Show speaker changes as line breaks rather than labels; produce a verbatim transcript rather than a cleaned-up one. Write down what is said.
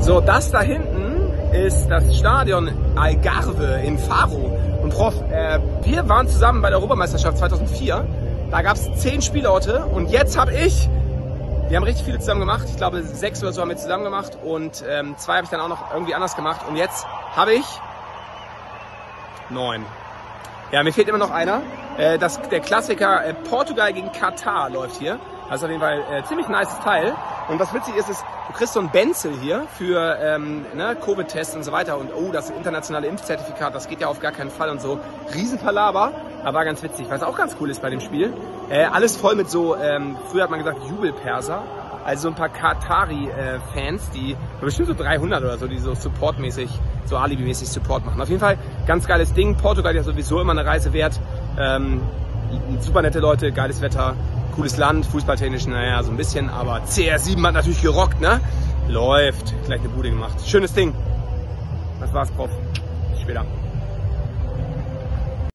So, das da hinten ist das Stadion Algarve in Faro. Und Prof, äh, wir waren zusammen bei der Europameisterschaft zweitausendvier. Da gab es zehn Spielorte und jetzt habe ich, wir haben richtig viele zusammen gemacht, ich glaube sechs oder so haben wir zusammen gemacht und ähm, zwei habe ich dann auch noch irgendwie anders gemacht und jetzt habe ich neun. Ja, mir fehlt immer noch einer. Äh, das, der Klassiker äh, Portugal gegen Katar läuft hier. Das ist auf jeden Fall ein äh, ziemlich nices Teil. Und was witzig ist, ist, du kriegst so ein Benzel hier für ähm, ne, Covid-Tests und so weiter. Und oh, das internationale Impfzertifikat, das geht ja auf gar keinen Fall und so. Riesenpalaver, aber war ganz witzig. Was auch ganz cool ist bei dem Spiel, äh, alles voll mit so, ähm, früher hat man gesagt Jubelperser. Also so ein paar Katari-Fans, äh, die bestimmt so dreihundert oder so, die so supportmäßig, so alibi-mäßig Support machen. Auf jeden Fall ganz geiles Ding. Portugal ja sowieso immer eine Reise wert. Ähm, super nette Leute, geiles Wetter, cooles Land, fußballtechnisch, naja, so ein bisschen. Aber C R sieben hat natürlich gerockt, ne? Läuft. Gleich eine Bude gemacht. Schönes Ding. Das war's, Prof. Bis später.